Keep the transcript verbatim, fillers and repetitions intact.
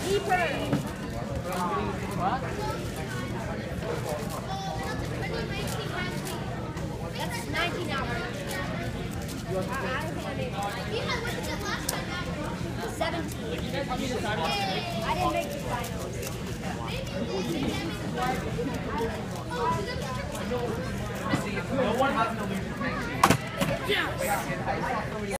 Deeper. That's nineteen hours. I don't think I made it. seventeen. I didn't make the finals. No one has an illusion.